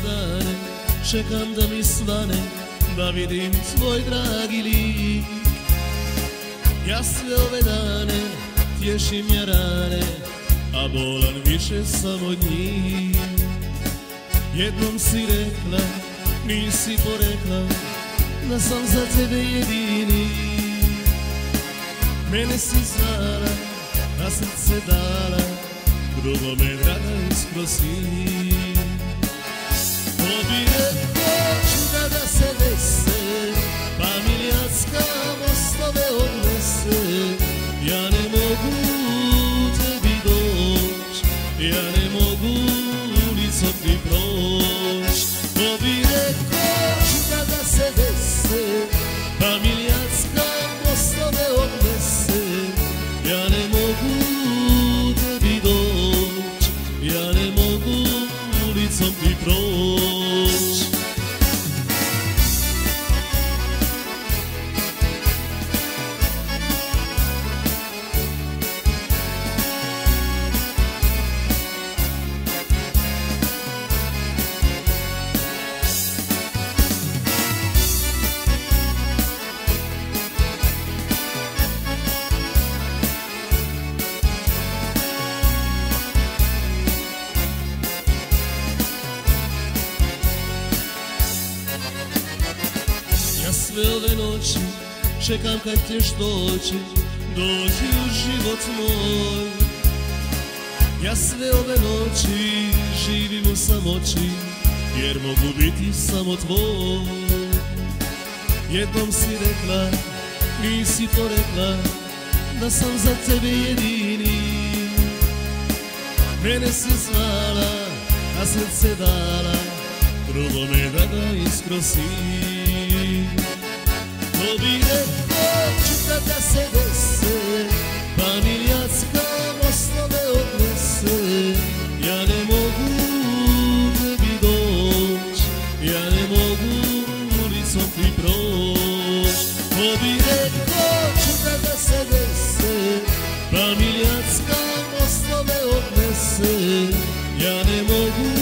dane čekam da mi svane, da vidim tvoj dragi lik. Ja sve ove dane tješim ja rane, a bolan više sam od njih. Jednom si rekla, nisi porekla, da sam za tebe jedini. Mene si zvala, a srce dala, drugome draga iskro si. To bi rekao čuda da se dese, pa milijacka mostove odnese. Ja ne mogu tebi doć, ja ne mogu ulicom ti proć. To bi rekao čuda da se dese, pa milijacka mostove odnese. Ja ne mogu tebi doć, ja ne mogu ulicom ti proć. Sve ove noći čekam kad ćeš doći, doći u život moj. Ja sve ove noći živim u samoći, jer mogu biti samo tvoj. Jednom si rekla, nisi porekla, da sam za tebe jedini. Mene si zvala, a srce dala, drugome draga iskro si. To bi rekao čuda da se dese, pa milijacka mostove odnese. Ja ne mogu tebi doć, ja ne mogu ulicom ti proć. To bi rekao čuda da se dese, pa milijacka mostove odnese. Ja ne mogu